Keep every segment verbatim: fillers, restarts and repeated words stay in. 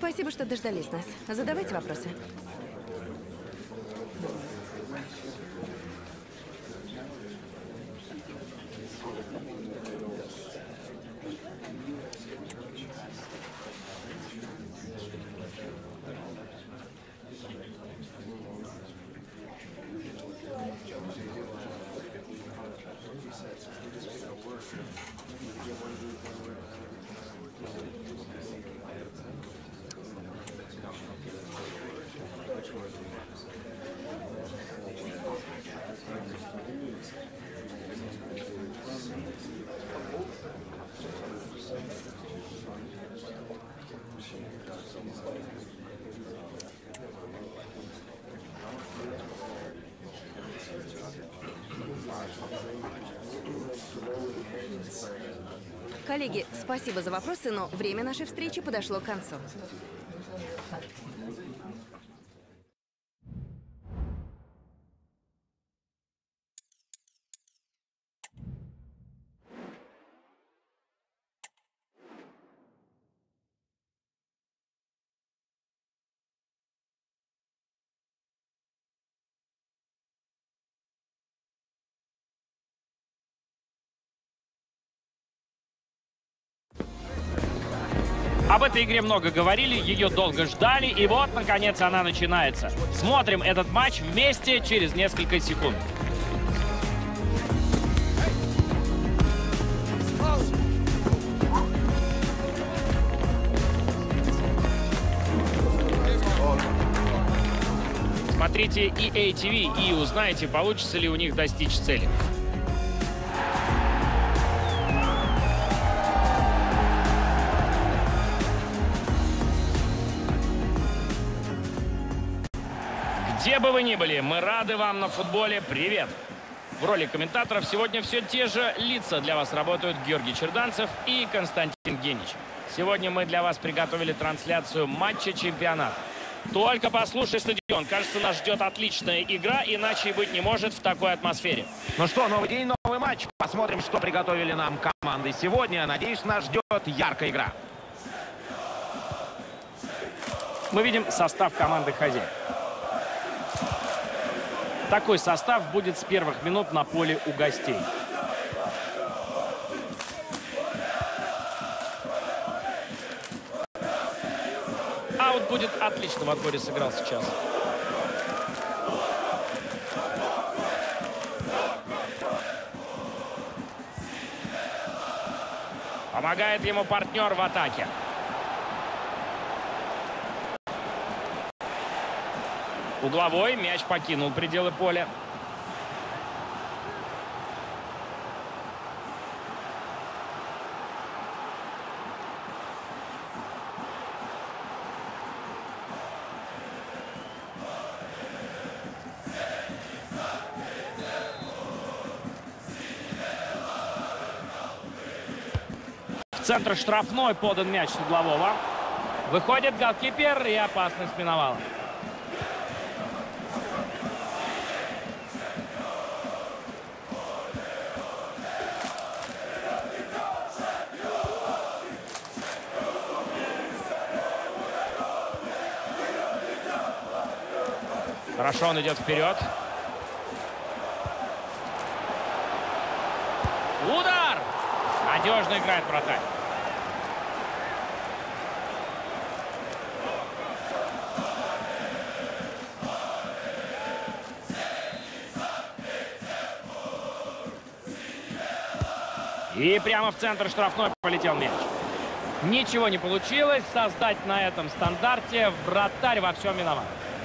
Спасибо, что дождались нас. Задавайте вопросы. Коллеги, спасибо за вопросы, но время нашей встречи подошло к концу. Об этой игре много говорили, ее долго ждали, и вот, наконец, она начинается. Смотрим этот матч вместе через несколько секунд. Смотрите и эй ти ви и узнаете, получится ли у них достичь цели. Где бы вы ни были, мы рады вам на футболе. Привет! В роли комментаторов сегодня все те же лица для вас работают Георгий Черданцев и Константин Генич. Сегодня мы для вас приготовили трансляцию матча чемпионата. Только послушай стадион. Кажется, нас ждет отличная игра, иначе и быть не может в такой атмосфере. Ну что, новый день, новый матч. Посмотрим, что приготовили нам команды сегодня. Надеюсь, нас ждет яркая игра. Мы видим состав команды хозяев. Такой состав будет с первых минут на поле у гостей. Аут будет отлично в отборе сыграл сейчас. Помогает ему партнер в атаке. Угловой, мяч покинул пределы поля. В центр штрафной подан мяч с углового. Выходит голкипер, и опасность миновала. Хорошо, он идет вперед. Удар! Надежно играет вратарь. И прямо в центр штрафной полетел мяч. Ничего не получилось создать на этом стандарте. Вратарь во всем виноват.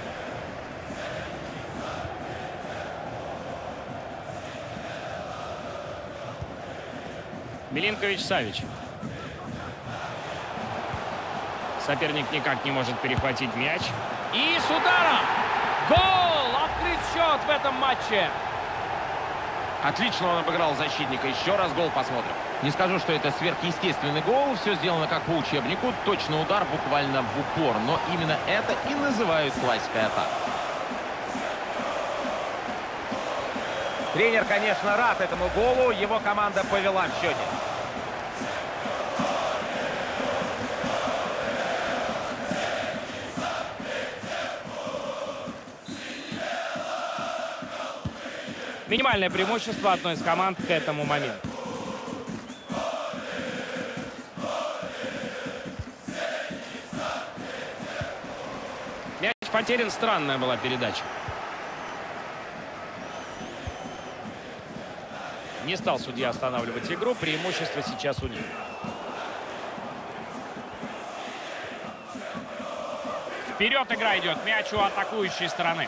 Милинкович-Савич. Соперник никак не может перехватить мяч. И с ударом! Гол! Открыт счет в этом матче. Отлично он обыграл защитника. Еще раз гол посмотрим. Не скажу, что это сверхъестественный гол. Все сделано как по учебнику. Точный удар буквально в упор. Но именно это и называют классикой атак. Тренер, конечно, рад этому голу. Его команда повела в счете. Минимальное преимущество одной из команд к этому моменту. Мяч потерян. Странная была передача. Не стал судья останавливать игру. Преимущество сейчас у них. Вперед игра идет. Мяч у атакующей стороны.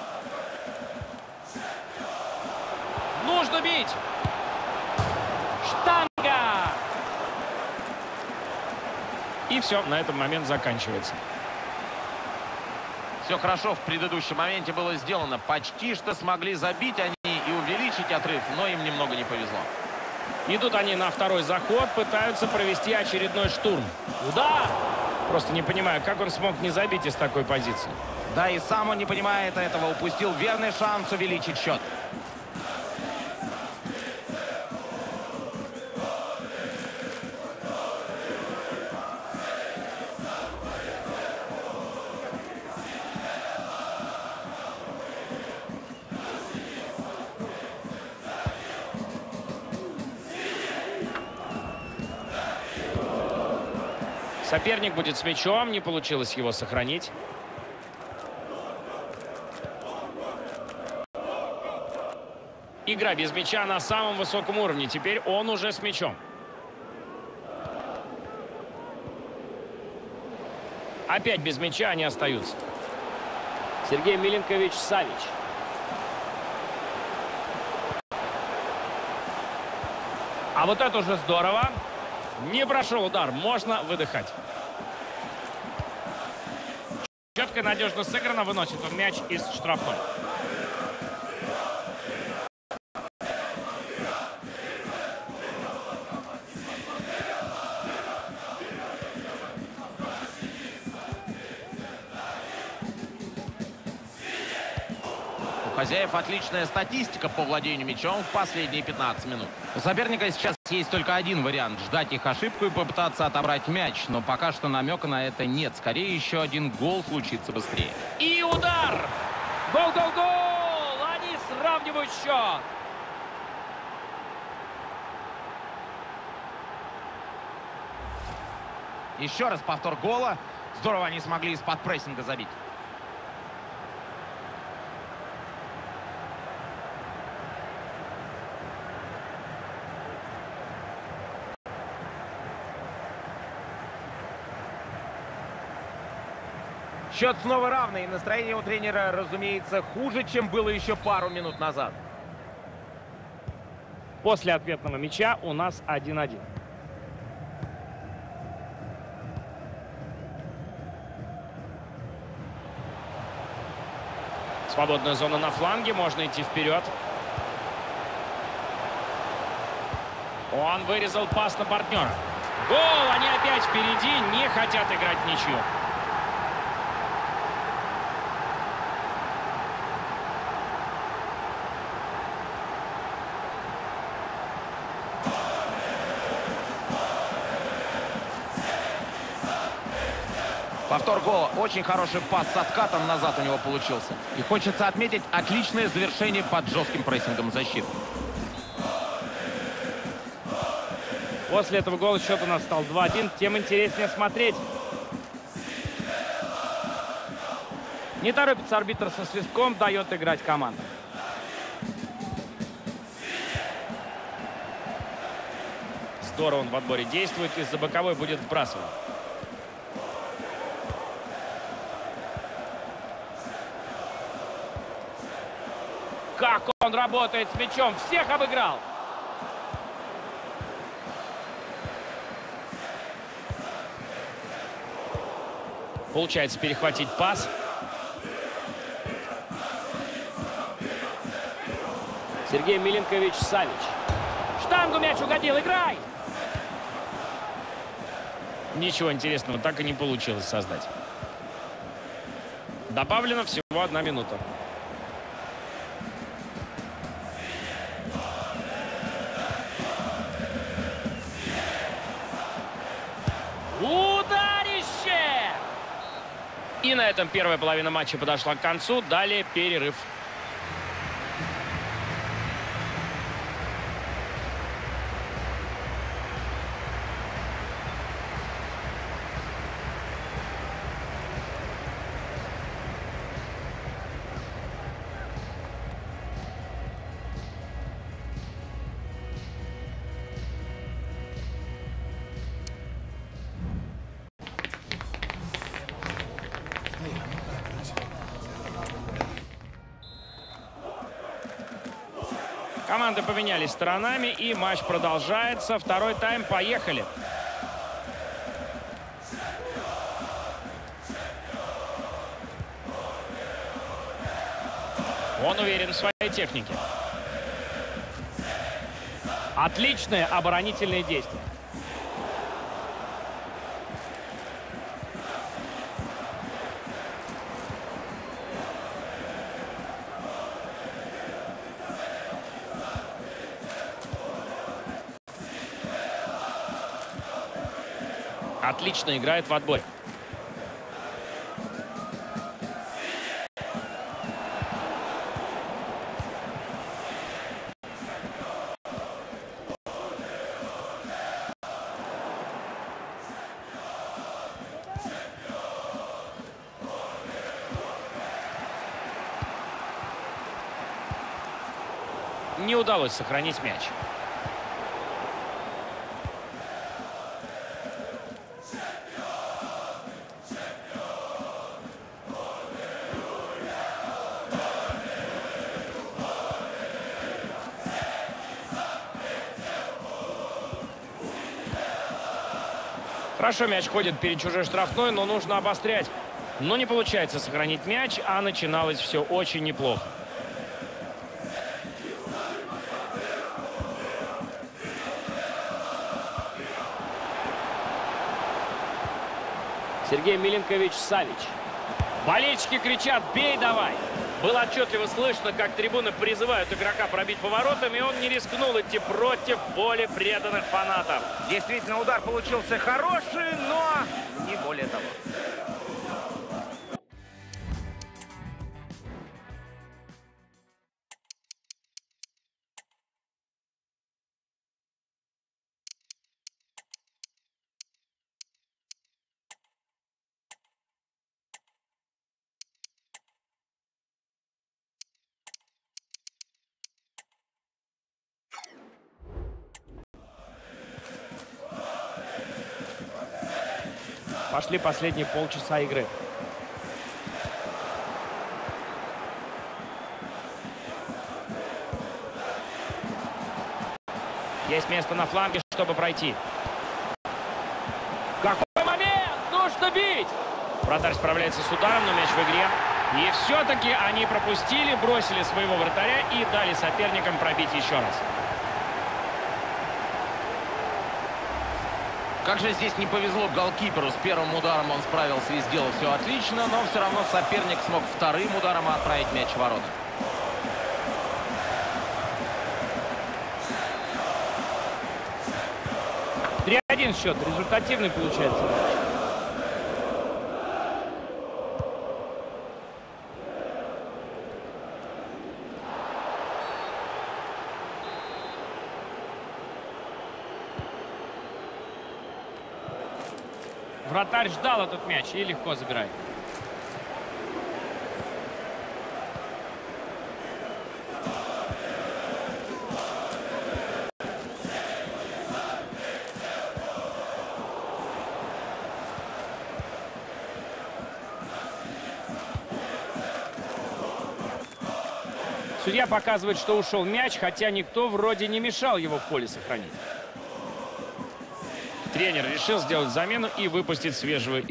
Нужно бить. Штанга. И все, на этом момент заканчивается. Все хорошо в предыдущем моменте было сделано. Почти что смогли забить они и увеличить отрыв, но им немного не повезло. Идут они на второй заход, пытаются провести очередной штурм. Удар! Просто не понимаю, как он смог не забить из такой позиции. Да и сам он не понимает этого. Упустил верный шанс увеличить счет. Соперник будет с мячом, не получилось его сохранить. Игра без мяча на самом высоком уровне. Теперь он уже с мячом. Опять без мяча они остаются. Сергей Милинкович-Савич. А вот это уже здорово. Не прошел удар. Можно выдыхать. Четко и надежно сыграно. Выносит он мяч из штрафной. У хозяев отличная статистика по владению мячом в последние пятнадцать минут. У соперника сейчас есть только один вариант – ждать их ошибку и попытаться отобрать мяч. Но пока что намека на это нет. Скорее, еще один гол случится быстрее. И удар! Гол-гол-гол! Они сравнивают счет. Еще раз повтор гола. Здорово они смогли из-под прессинга забить. Счет снова равный. И настроение у тренера, разумеется, хуже, чем было еще пару минут назад. После ответного мяча у нас один-один. Свободная зона на фланге. Можно идти вперед. Он вырезал пас на партнера. Гол! Они опять впереди. Не хотят играть в ничью. Повтор гола. Очень хороший пас с откатом назад у него получился. И хочется отметить отличное завершение под жестким прессингом защиты. После этого гола счет у нас стал два-один. Тем интереснее смотреть. Не торопится арбитр со свистком. Дает играть команда. Здорово он в отборе действует. Из-за боковой будет вбрасывать. Как он работает с мячом. Всех обыграл. Получается перехватить пас. Сергей Милинкович-Савич. Штангу мяч угодил. Играй! Ничего интересного так и не получилось создать. Добавлено всего одна минута. Ударище! И на этом первая половина матча подошла к концу. Далее перерыв. Команды поменялись сторонами, и матч продолжается. Второй тайм, поехали. Он уверен в своей технике. Отличные оборонительные действия. Отлично играет в отбой. Не удалось сохранить мяч. Хорошо мяч ходит перед чужой штрафной, но нужно обострять. Но не получается сохранить мяч, а начиналось все очень неплохо. Сергей Милинкович-Савич. Болельщики кричат: «Бей давай!» Было отчетливо слышно, как трибуны призывают игрока пробить поворотом, и он не рискнул идти против воли преданных фанатов. Действительно, удар получился хороший, но не более того. Пошли последние полчаса игры. Есть место на фланге, чтобы пройти. Какой момент! Нужно бить! Вратарь справляется с ударом, но мяч в игре. И все-таки они пропустили, бросили своего вратаря и дали соперникам пробить еще раз. Как же здесь не повезло голкиперу. С первым ударом он справился и сделал все отлично, но все равно соперник смог вторым ударом отправить мяч в ворота. три один счет. Результативный получается. Вратарь ждал этот мяч и легко забирает. Судья показывает, что ушел мяч, хотя никто вроде не мешал его в поле сохранить. Тренер решил сделать замену и выпустить свежего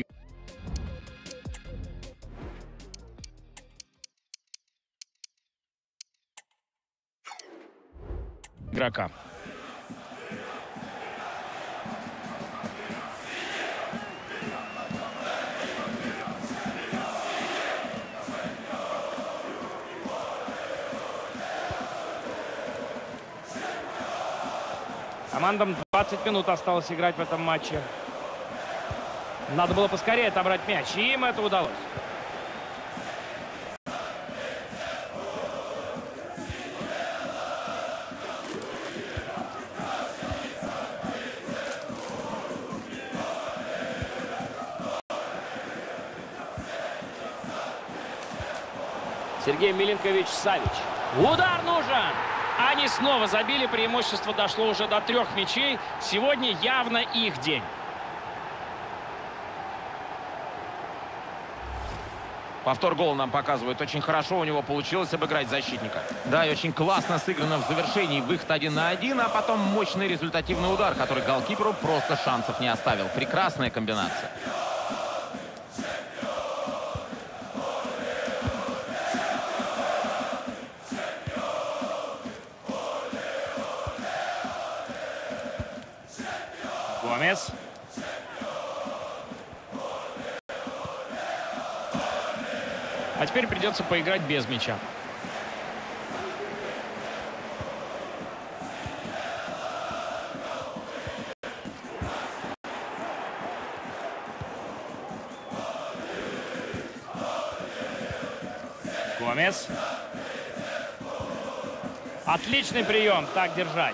игрока. Командам двадцать минут осталось играть в этом матче. Надо было поскорее отобрать мяч, и им это удалось. Сергей Милинкович-Савич. Удар нужен! Они снова забили, преимущество дошло уже до трех мячей. Сегодня явно их день. Повтор гола нам показывают. Очень хорошо у него получилось обыграть защитника. Да, и очень классно сыграно в завершении. Выход один на один, а потом мощный результативный удар, который голкиперу просто шансов не оставил. Прекрасная комбинация. Гомес. А теперь придется поиграть без мяча. Гомес. Отличный прием. Так держать.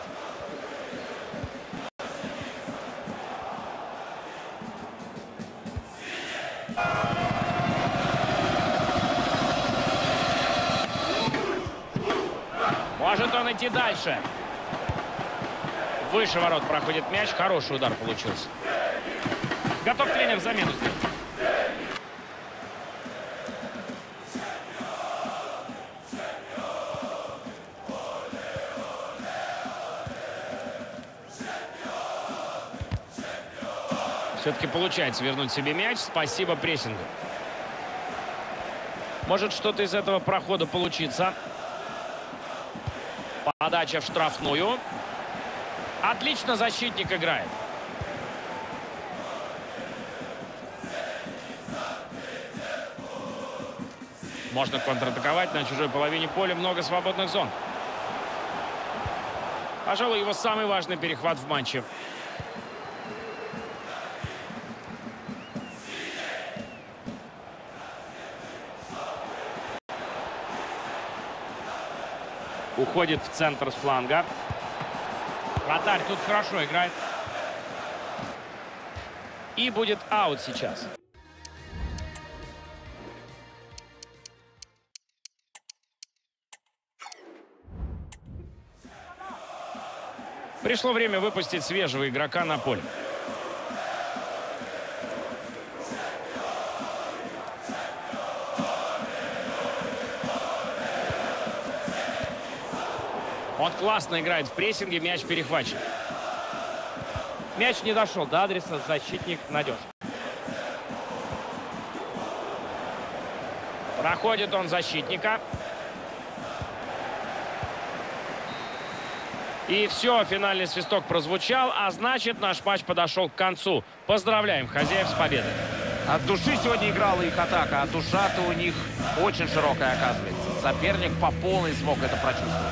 Может он идти дальше. Выше ворот проходит мяч. Хороший удар получился. Готов тренер замену сделать. Все-таки получается вернуть себе мяч. Спасибо прессингу. Может что-то из этого прохода получиться. Подача в штрафную. Отлично защитник играет. Можно контратаковать на чужой половине поля. Много свободных зон. Пожалуй, его самый важный перехват в матче. Уходит в центр с фланга. Вратарь тут хорошо играет. И будет аут сейчас. Пришло время выпустить свежего игрока на поле. Он классно играет в прессинге, мяч перехвачен. Мяч не дошел до адреса, защитник надежен. Проходит он защитника. И все, финальный свисток прозвучал, а значит, наш матч подошел к концу. Поздравляем хозяев с победой. От души сегодня играла их атака, а душа-то у них очень широкая оказывается. Соперник по полной смог это прочувствовать.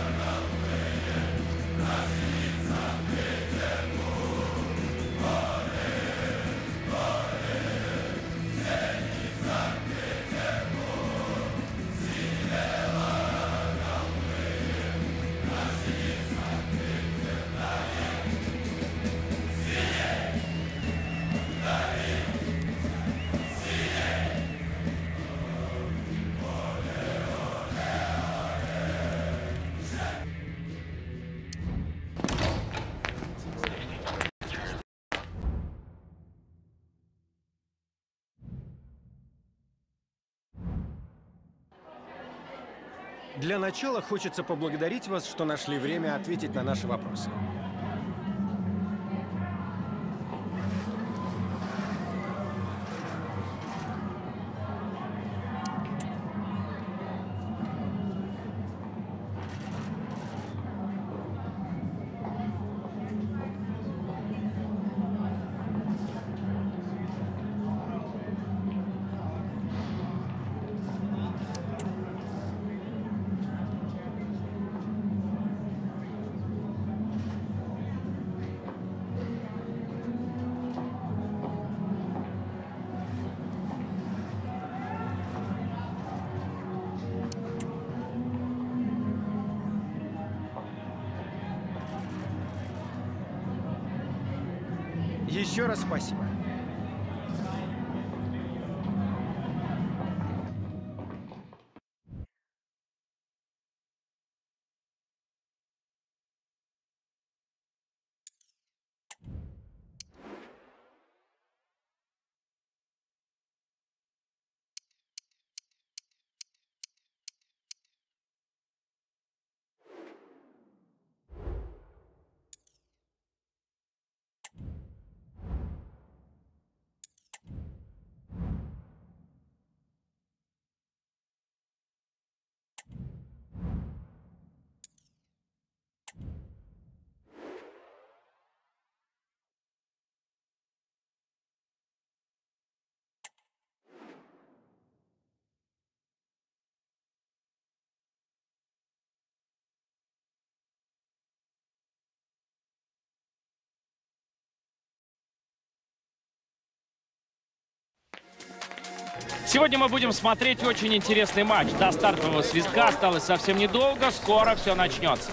Для начала хочется поблагодарить вас, что нашли время ответить на наши вопросы. Еще раз спасибо. Сегодня мы будем смотреть очень интересный матч. До стартового свистка осталось совсем недолго. Скоро все начнется.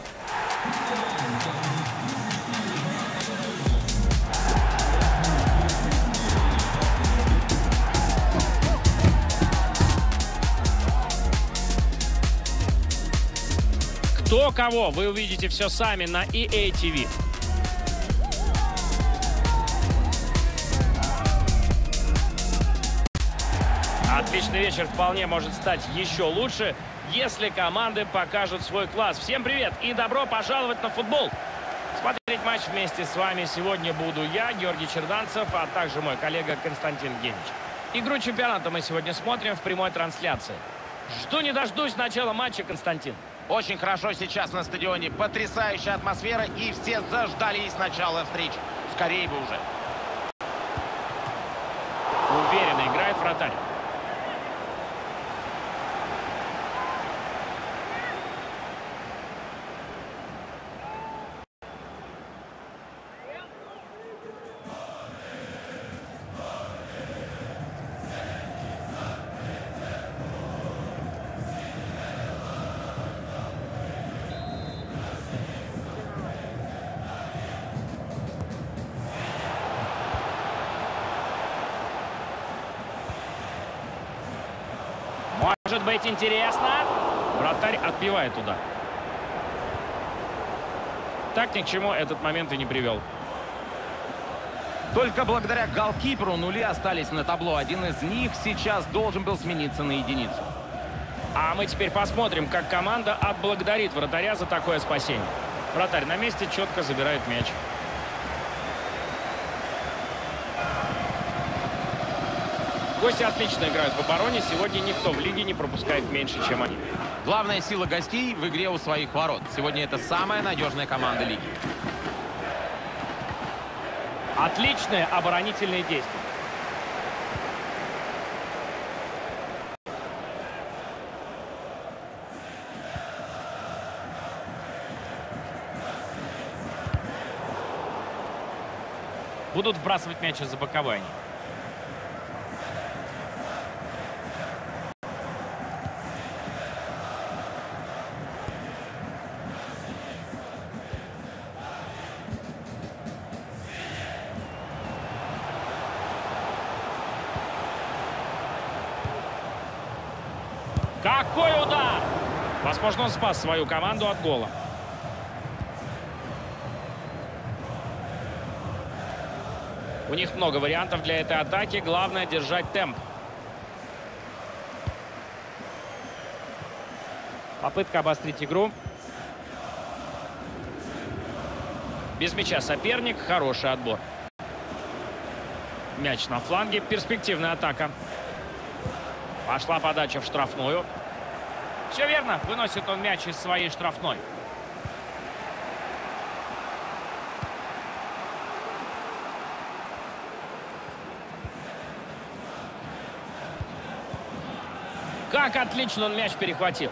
Кто кого, вы увидите все сами на и эй ти ви. Отличный вечер вполне может стать еще лучше, если команды покажут свой класс. Всем привет и добро пожаловать на футбол. Смотреть матч вместе с вами сегодня буду я, Георгий Черданцев, а также мой коллега Константин Генич. Игру чемпионата мы сегодня смотрим в прямой трансляции. Жду не дождусь начала матча, Константин. Очень хорошо сейчас на стадионе. Потрясающая атмосфера, и все заждались начала встречи. Скорее бы уже. Уверенно играет вратарь. Может быть интересно. Вратарь отбивает удар. Так ни к чему этот момент и не привел. Только благодаря голкиперу нули остались на табло. Один из них сейчас должен был смениться на единицу. А мы теперь посмотрим, как команда отблагодарит вратаря за такое спасение. Вратарь на месте четко забирает мяч. Гости отлично играют в обороне. Сегодня никто в лиге не пропускает меньше, чем они. Главная сила гостей в игре у своих ворот. Сегодня это самая надежная команда лиги. Отличные оборонительные действия. Будут вбрасывать мяч из-за боковой. Какой удар! Возможно, он спас свою команду от гола. У них много вариантов для этой атаки. Главное держать темп. Попытка обострить игру. Без мяча соперник. Хороший отбор. Мяч на фланге. Перспективная атака. Пошла подача в штрафную. Все верно. Выносит он мяч из своей штрафной. Как отлично он мяч перехватил.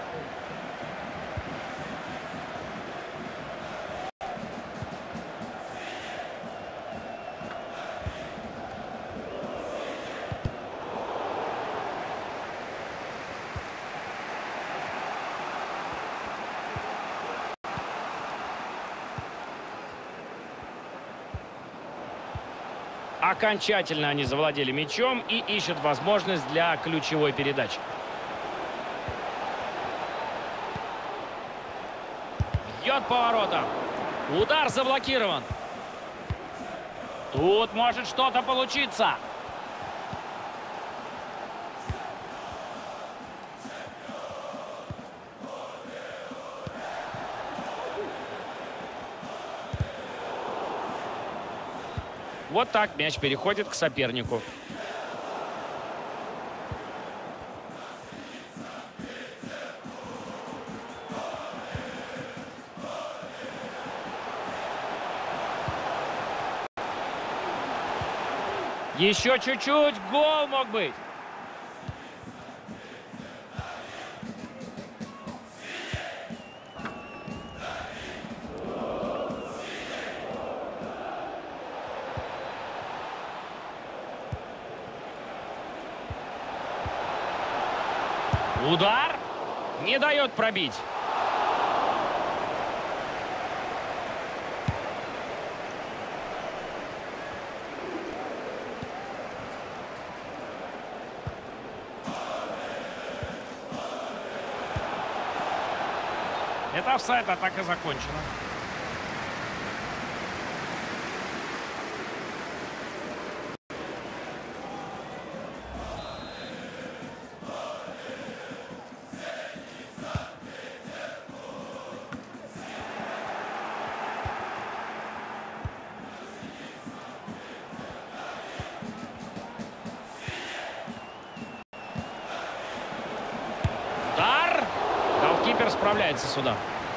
Окончательно они завладели мячом и ищут возможность для ключевой передачи. Бьет поворотом. Удар заблокирован. Тут может что-то получиться. Вот так мяч переходит к сопернику. Еще чуть-чуть, гол мог быть. Удар. Не дает пробить. Это офсайд, атака закончена. Удар. Голкипер справляется сюда.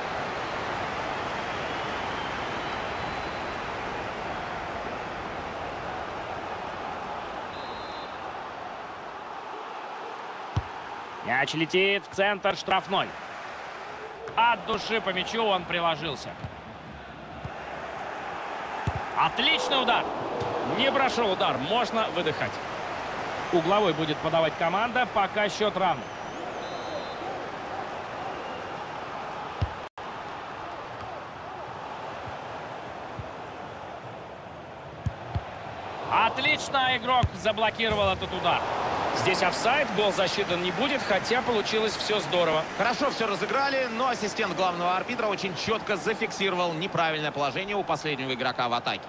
Мяч летит в центр штрафной. От души по мячу он приложился. Отличный удар. Не прошел удар. Можно выдыхать. Угловой будет подавать команда. Пока счет равный. Отлично, игрок заблокировал этот удар. Здесь офсайд, гол засчитан не будет, хотя получилось все здорово. Хорошо все разыграли, но ассистент главного арбитра очень четко зафиксировал неправильное положение у последнего игрока в атаке.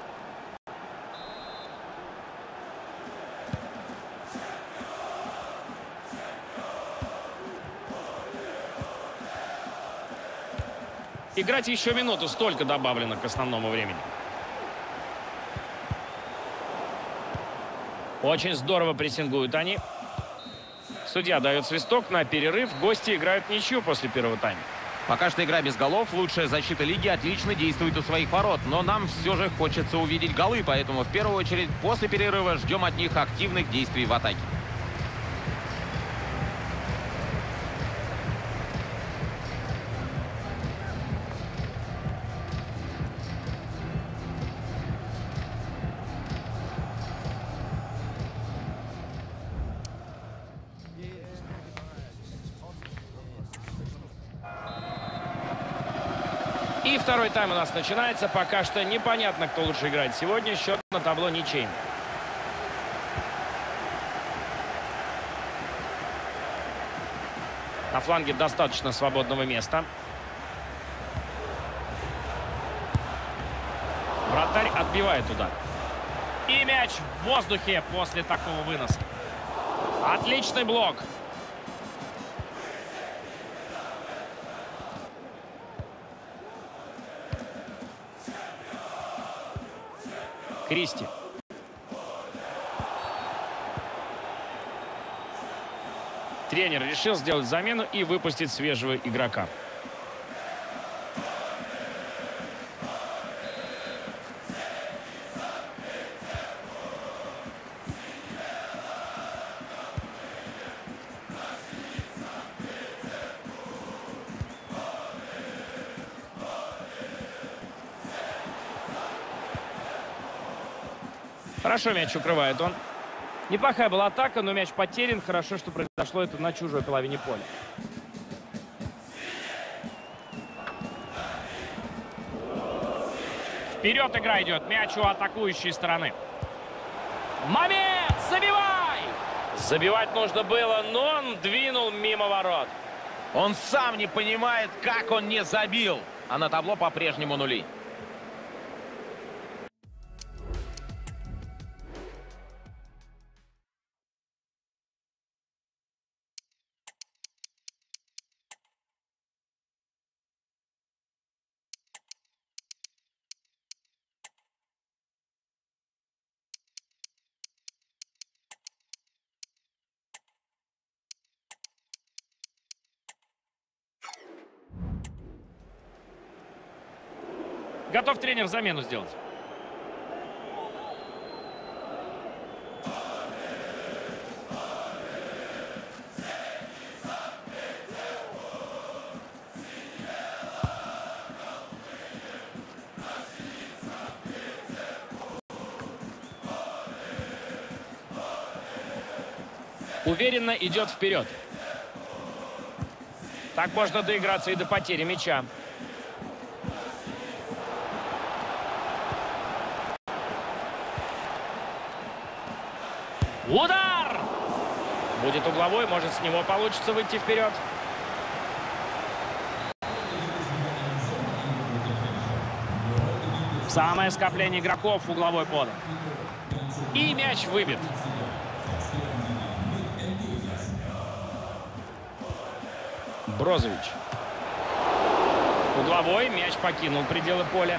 Играть еще минуту, столько добавлено к основному времени. Очень здорово прессингуют они. Судья дает свисток на перерыв. Гости играют ничью после первого тайма. Пока что игра без голов. Лучшая защита лиги отлично действует у своих ворот. Но нам все же хочется увидеть голы. Поэтому в первую очередь после перерыва ждем от них активных действий в атаке. И второй тайм у нас начинается. Пока что непонятно, кто лучше играет сегодня. Счет на табло ничейный. На фланге достаточно свободного места. Вратарь отбивает удар. И мяч в воздухе после такого выноса. Отличный блок. Кристи. Тренер решил сделать замену и выпустить свежего игрока. Хорошо мяч укрывает он. Неплохая была атака, но мяч потерян. Хорошо, что произошло это на чужой половине поля. Вперед игра идет. Мяч у атакующей стороны. Момент! Забивай! Забивать нужно было, но он двинул мимо ворот. Он сам не понимает, как он не забил. А на табло по-прежнему нули. Готов тренер замену сделать. Уверенно идет вперед. Так можно доиграться и до потери мяча. Удар! Будет угловой, может, с него получится выйти вперед. Самое скопление игроков в угловой подан. И мяч выбит. Брозович. Угловой, мяч покинул пределы поля.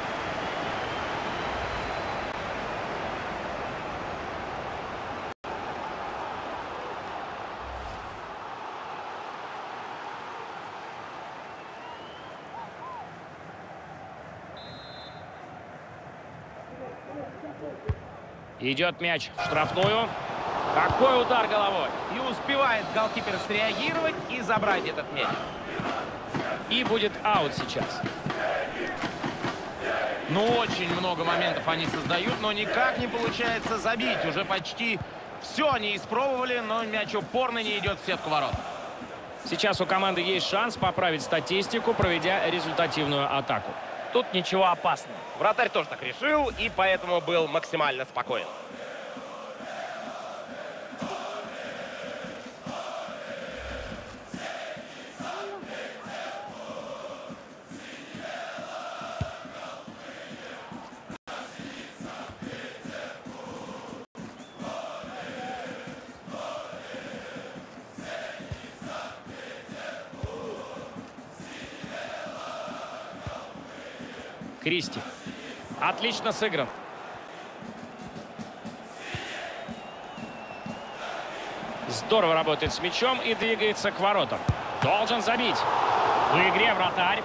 Идет мяч в штрафную. Какой удар головой. И успевает голкипер среагировать и забрать этот мяч. И будет аут сейчас. Ну, очень много моментов они создают, но никак не получается забить. Уже почти все они испробовали, но мяч упорно не идет в сетку ворот. Сейчас у команды есть шанс поправить статистику, проведя результативную атаку. Тут ничего опасного. Вратарь тоже так решил и поэтому был максимально спокоен. Кристи. Отлично сыгран. Здорово работает с мячом и двигается к воротам. Должен забить. В игре вратарь.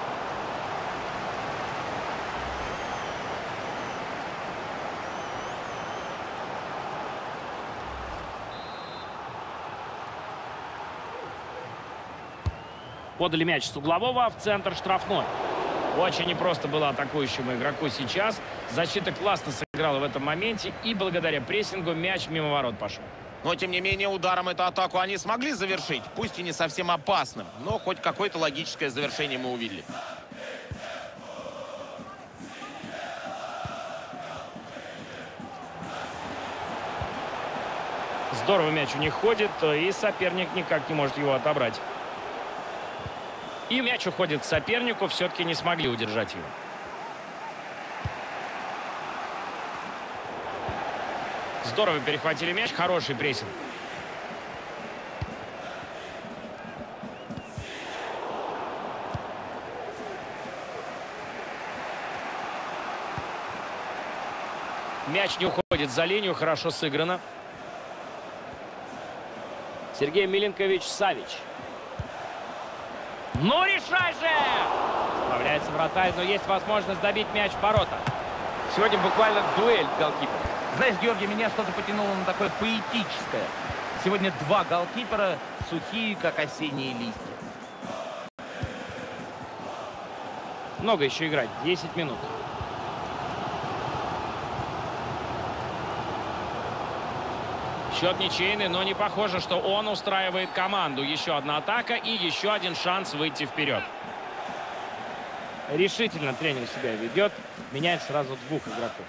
Подали мяч с углового в центр штрафной. Очень непросто было атакующему игроку сейчас. Защита классно сыграла в этом моменте. И благодаря прессингу мяч мимо ворот пошел. Но, тем не менее, ударом эту атаку они смогли завершить. Пусть и не совсем опасным, но хоть какое-то логическое завершение мы увидели. Здорово мяч у них ходит. И соперник никак не может его отобрать. И мяч уходит к сопернику. Все-таки не смогли удержать его. Здорово перехватили мяч. Хороший прессинг. Мяч не уходит за линию. Хорошо сыграно. Сергей Миленкович-Савич. Ну, решай же! Справляется вратарь, но есть возможность добить мяч в ворота. Сегодня буквально дуэль голкипера. Знаешь, Георгий, меня что-то потянуло на такое поэтическое. Сегодня два голкипера сухие, как осенние листья. Много еще играть. десять минут. Счет ничейный, но не похоже, что он устраивает команду. Еще одна атака и еще один шанс выйти вперед. Решительно тренер себя ведет. Меняет сразу двух игроков.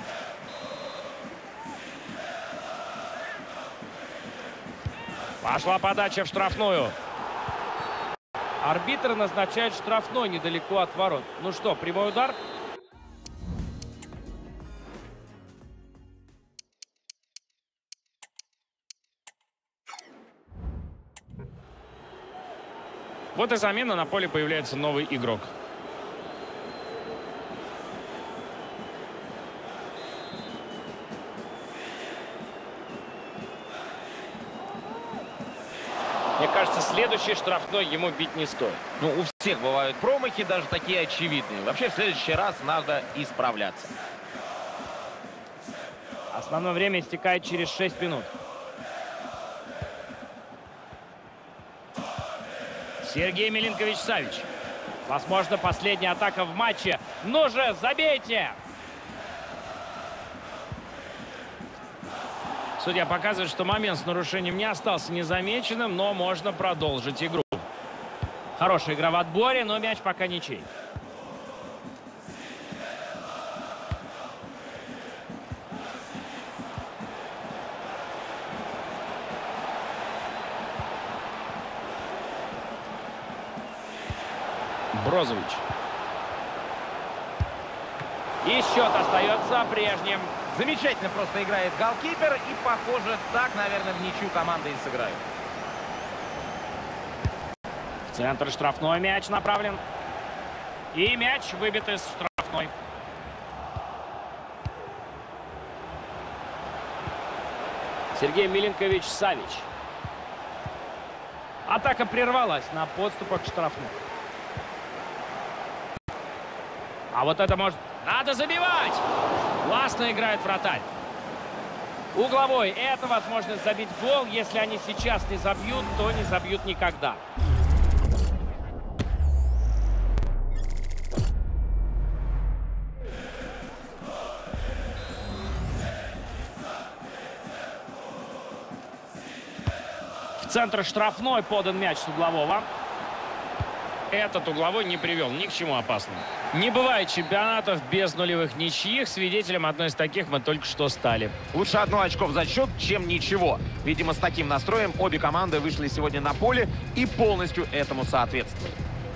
Пошла подача в штрафную. Арбитр назначает штрафной недалеко от ворот. Ну что, прямой удар? Вот и замена. На поле появляется новый игрок. Мне кажется, следующий штрафной ему бить не стоит. Ну, у всех бывают промахи, даже такие очевидные. Вообще, в следующий раз надо исправляться. Основное время истекает через шесть минут. Сергей Миленкович-Савич. Возможно, последняя атака в матче. Ну же, забейте! Судья показывает, что момент с нарушением не остался незамеченным, но можно продолжить игру. Хорошая игра в отборе, но мяч пока ничей. Брозович. И счет остается прежним. Замечательно просто играет голкипер. И, похоже, так, наверное, в ничью команды и сыграют. В центр штрафной мяч направлен. И мяч выбит из штрафной. Сергей Милинкович-Савич. Атака прервалась на подступах к штрафной. А вот это может... Надо забивать! Классно играет вратарь. Угловой. Это возможность забить гол. Если они сейчас не забьют, то не забьют никогда. В центр штрафной подан мяч с углового. Этот угловой не привел ни к чему опасному. Не бывает чемпионатов без нулевых ничьих. Свидетелем одной из таких мы только что стали. Лучше одно очко в зачет, чем ничего. Видимо, с таким настроем обе команды вышли сегодня на поле и полностью этому соответствуют.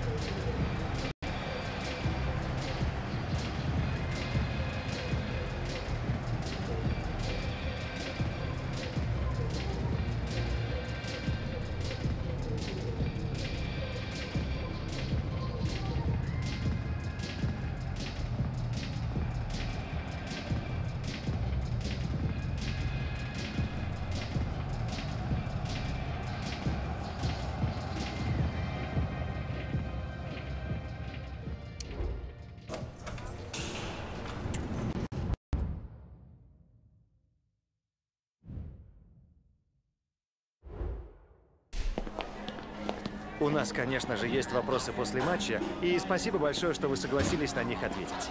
У нас, конечно же, есть вопросы после матча, и спасибо большое, что вы согласились на них ответить.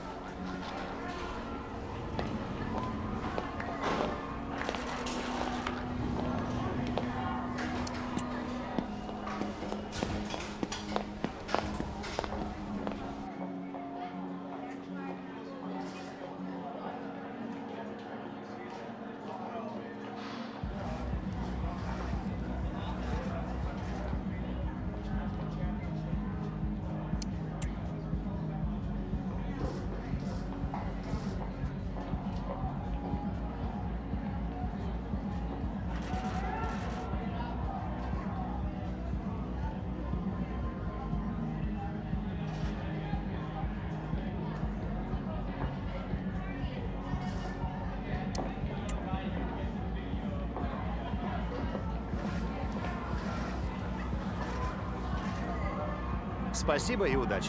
Спасибо и удачи.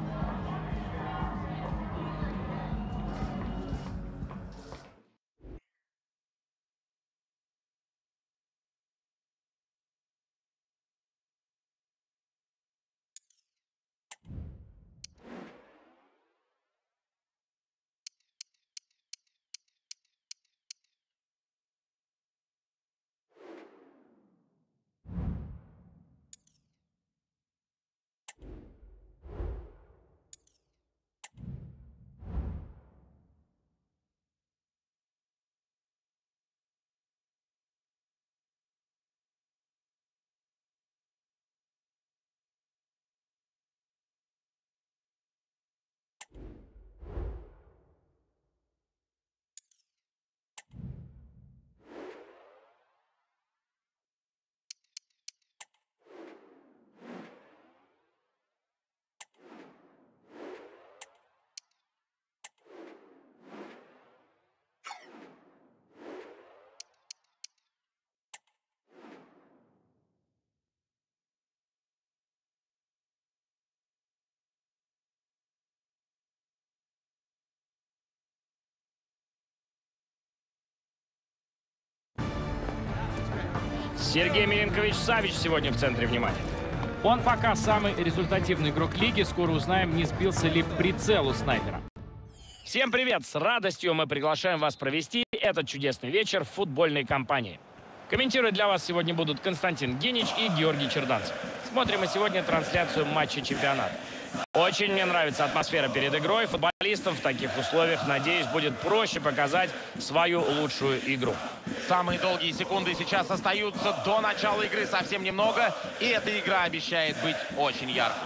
Сергей Милинкович-Савич сегодня в центре внимания. Он пока самый результативный игрок лиги. Скоро узнаем, не сбился ли прицел у снайпера. Всем привет! С радостью мы приглашаем вас провести этот чудесный вечер в футбольной компании. Комментировать для вас сегодня будут Константин Генич и Георгий Черданцев. Смотрим мы сегодня трансляцию матча чемпионата. Очень мне нравится атмосфера перед игрой. Футболистам в таких условиях, надеюсь, будет проще показать свою лучшую игру. Самые долгие секунды сейчас остаются до начала игры, совсем немного. И эта игра обещает быть очень яркой.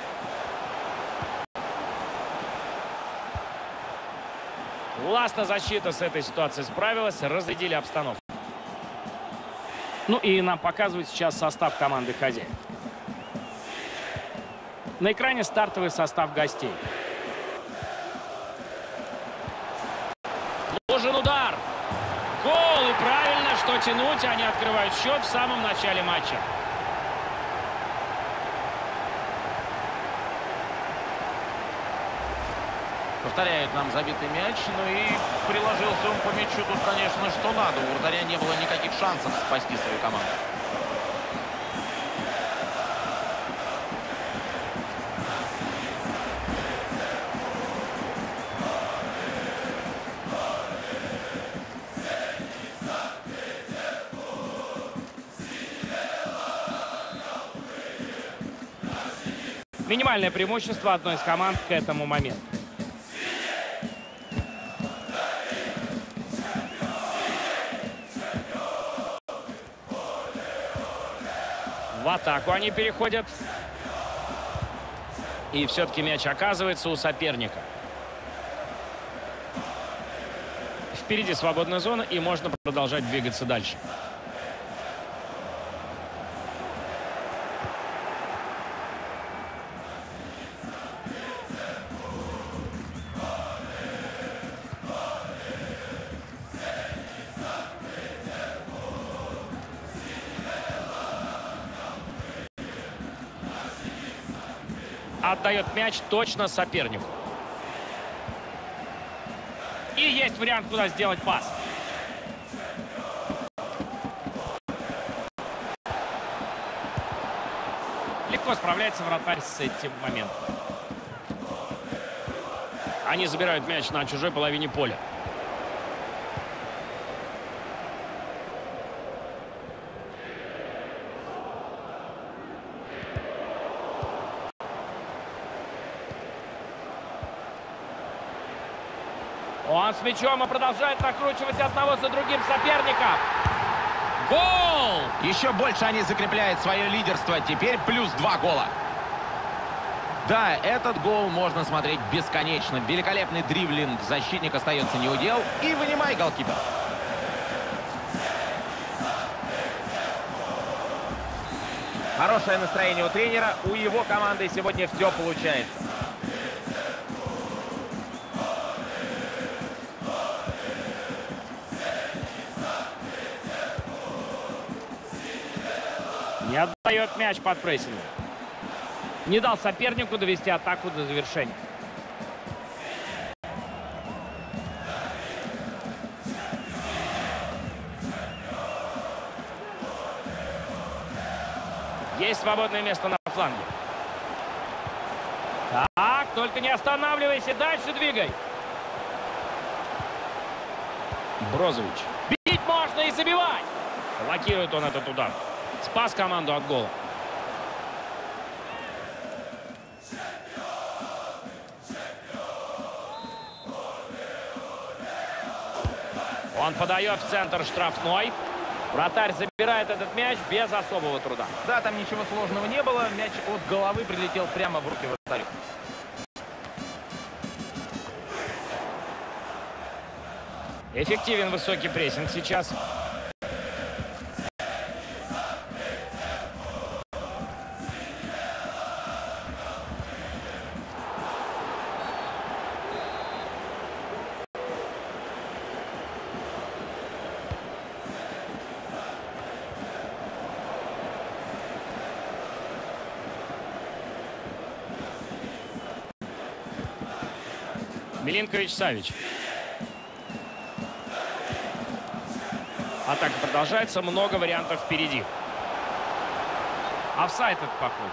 Классно защита с этой ситуацией справилась, разрядили обстановку. Ну и нам показывают сейчас состав команды хозяев. На экране стартовый состав гостей. Нужен удар. Гол! И правильно, что тянуть. Они открывают счет в самом начале матча. Повторяют нам забитый мяч. Ну и приложился он по мячу тут, конечно, что надо. У вратаря не было никаких шансов спасти свою команду. Минимальное преимущество одной из команд к этому моменту. В атаку они переходят. И все-таки мяч оказывается у соперника. Впереди свободная зона, и можно продолжать двигаться дальше. Отдает мяч точно сопернику. И есть вариант, куда сделать пас. Легко справляется вратарь с этим моментом. Они забирают мяч на чужой половине поля. Он с мячом и продолжает накручивать одного за другим соперника. Гол! Еще больше они закрепляют свое лидерство. Теперь плюс два гола. Да, этот гол можно смотреть бесконечно. Великолепный дриблинг. Защитник остается неудел. И вынимай, голкипер. Хорошее настроение у тренера. У его команды сегодня все получается. Не отдает мяч под прессингом. Не дал сопернику довести атаку до завершения. Есть свободное место на фланге. Так, только не останавливайся, дальше двигай. Брозович. Бить можно и забивать. Блокирует он этот удар. Спас команду от гола. Он подает в центр штрафной. Вратарь забирает этот мяч без особого труда. Да, там ничего сложного не было. Мяч от головы прилетел прямо в руки вратарю. Эффективен высокий прессинг сейчас. Милинкович-Савич. Атака продолжается. Много вариантов впереди. Офсайд это, походу.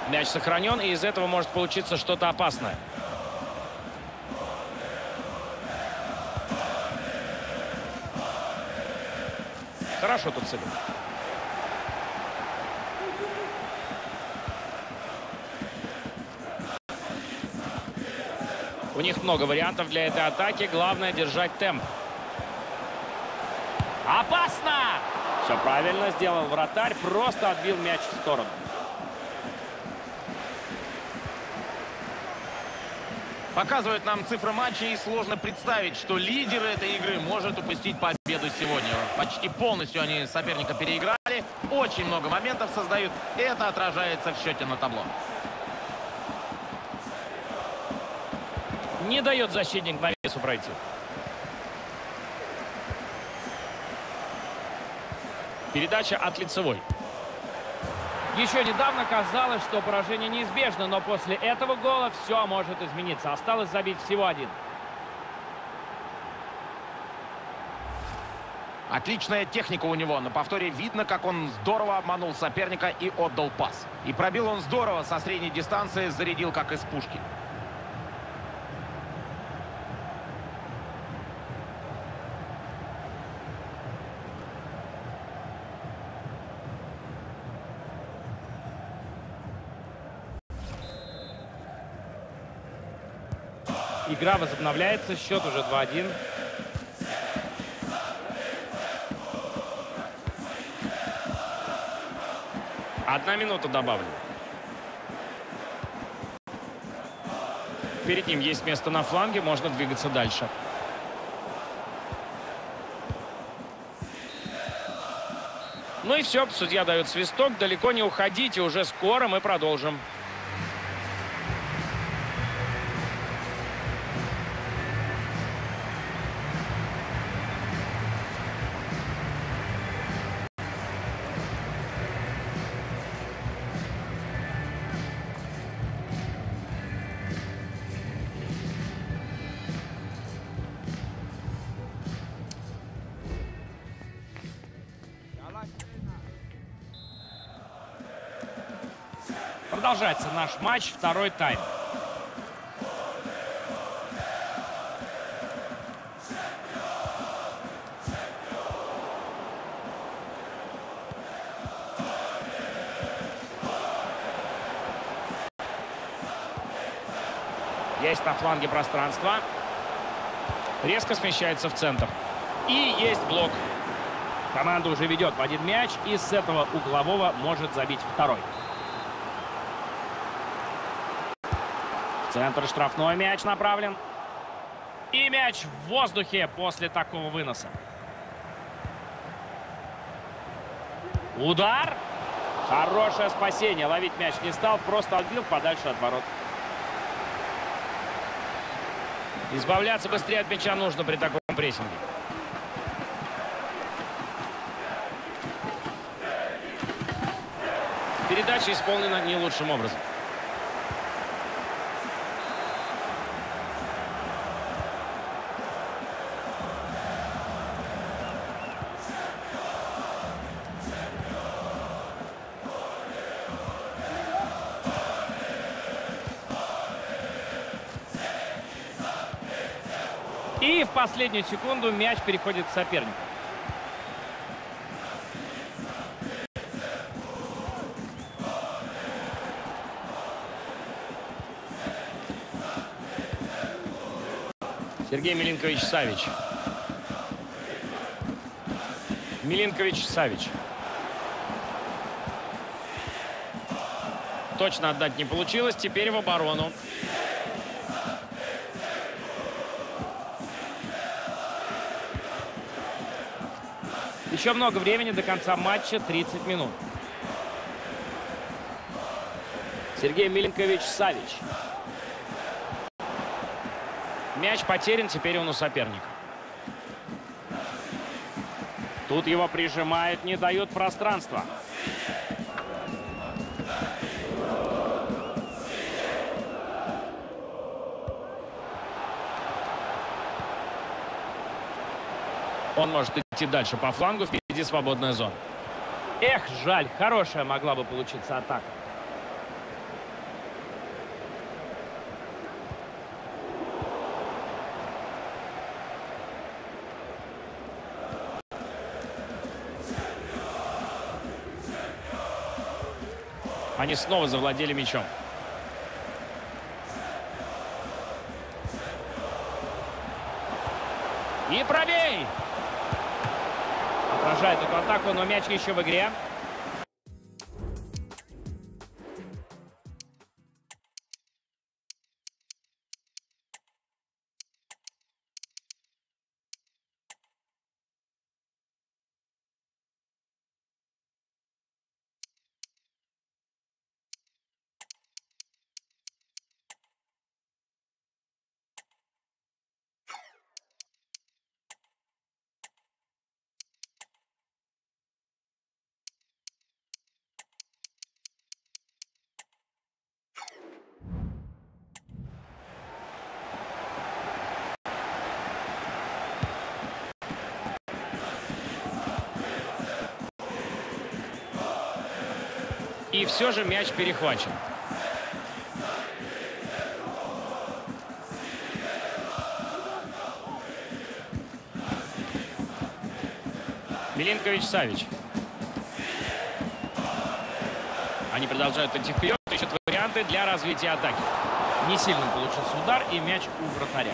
Мяч сохранен, и из этого может получиться что-то опасное. Хорошо тут сыграл. У них много вариантов для этой атаки. Главное держать темп. Опасно! Все правильно сделал вратарь. Просто отбил мяч в сторону. Показывают нам цифры матча, и сложно представить, что лидер этой игры может упустить победу сегодня. Почти полностью они соперника переиграли. Очень много моментов создают. И это отражается в счете на табло. Не дает защитник навесу пройти. Передача от лицевой. Еще недавно казалось, что поражение неизбежно, но после этого гола все может измениться. Осталось забить всего один. Отличная техника у него. На повторе видно, как он здорово обманул соперника и отдал пас. И пробил он здорово со средней дистанции, зарядил как из пушки. Игра возобновляется, счет уже два один. Одна минута добавлена. Перед ним есть место на фланге, можно двигаться дальше. Ну и все, судья дает свисток. Далеко не уходите, уже скоро мы продолжим. Продолжается наш матч, второй тайм. Есть на фланге пространство. Резко смещается в центр. И есть блок. Команда уже ведет в один мяч, и с этого углового может забить второй. В центр штрафной, мяч направлен. И мяч в воздухе после такого выноса. Удар. Хорошее спасение. Ловить мяч не стал, просто отбил подальше от ворот. Избавляться быстрее от мяча нужно при таком прессинге. Передача исполнена не лучшим образом. И в последнюю секунду мяч переходит к сопернику. Сергей Милинкович-Савич. Милинкович-Савич. Точно отдать не получилось. Теперь в оборону. Еще много времени до конца матча. тридцать минут. Сергей Милинкович-Савич. Мяч потерян, теперь он у соперника. Тут его прижимают, не дают пространства. Он может идти дальше по флангу, впереди свободная зона. Эх, жаль, хорошая могла бы получиться атака. Они снова завладели мячом. И пробей! Отражает эту атаку, но мяч еще в игре. И все же мяч перехвачен. Милинкович-Савич. Они продолжают идти вперед. Ищут варианты для развития атаки. Не сильно получился удар, и мяч у вратаря.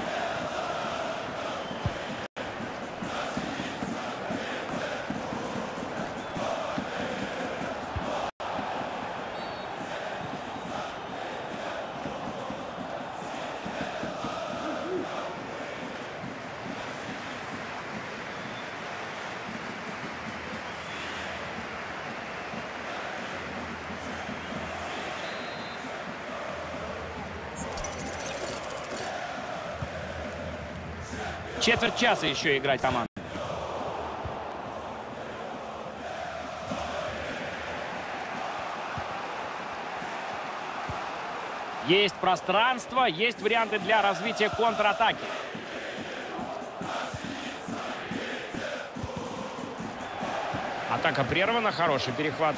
Четверть часа еще играть команда. Есть пространство, есть варианты для развития контратаки. Атака прервана, хороший перехват.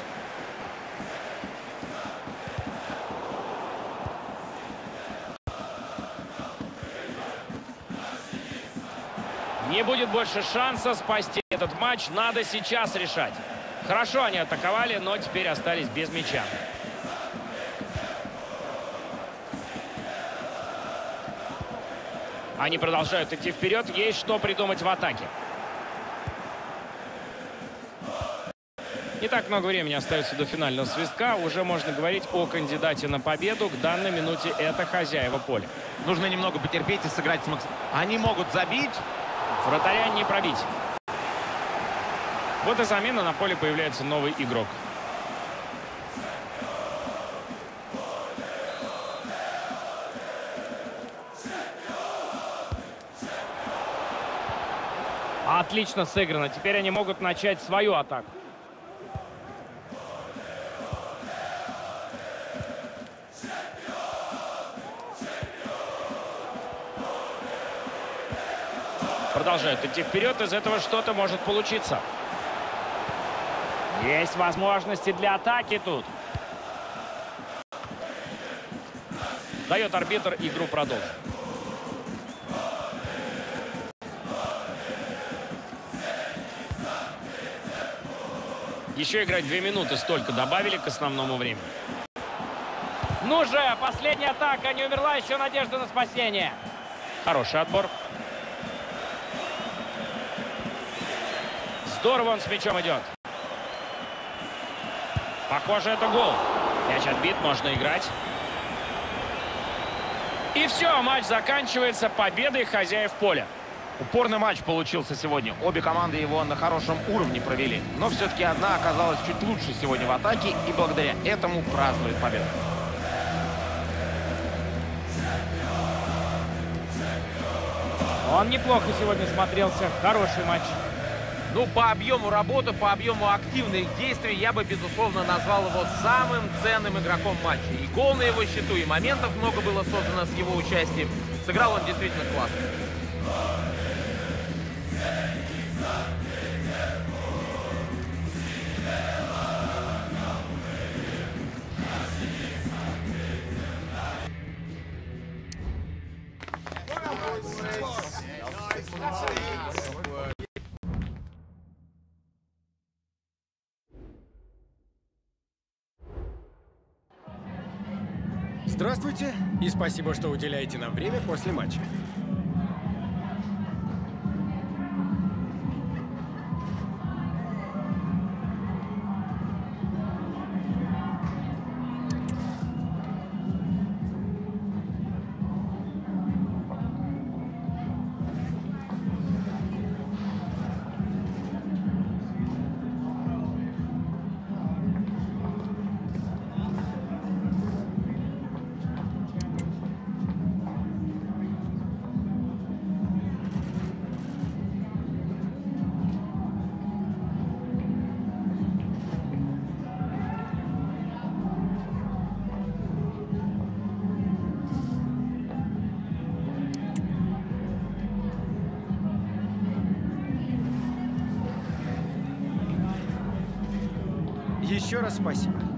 Не будет больше шанса спасти этот матч. Надо сейчас решать. Хорошо они атаковали, но теперь остались без мяча. Они продолжают идти вперед. Есть что придумать в атаке. Не так много времени остается до финального свистка. Уже можно говорить о кандидате на победу. К данной минуте это хозяева поля. Нужно немного потерпеть и сыграть с Макс. Они могут забить. Вратаря не пробить. Вот и замена. На поле появляется новый игрок. Отлично сыграно. Теперь они могут начать свою атаку. Продолжают идти вперед. Из этого что-то может получиться. Есть возможности для атаки тут. Дает арбитр, игру продолжить. Еще играть две минуты, столько добавили к основному времени. Ну же, последняя атака, не умерла еще надежда на спасение. Хороший отбор. Здорово он с мячом идет. Похоже, это гол. Мяч отбит, можно играть. И все, матч заканчивается победой хозяев поля. Упорный матч получился сегодня. Обе команды его на хорошем уровне провели. Но все-таки одна оказалась чуть лучше сегодня в атаке и благодаря этому празднует победу. Он неплохо сегодня смотрелся. Хороший матч. Ну, по объему работы, по объему активных действий я бы, безусловно, назвал его самым ценным игроком матча. И гол на его счету, и моментов много было создано с его участием. Сыграл он действительно классно. Здравствуйте и спасибо, что уделяете нам время после матча. Еще раз спасибо.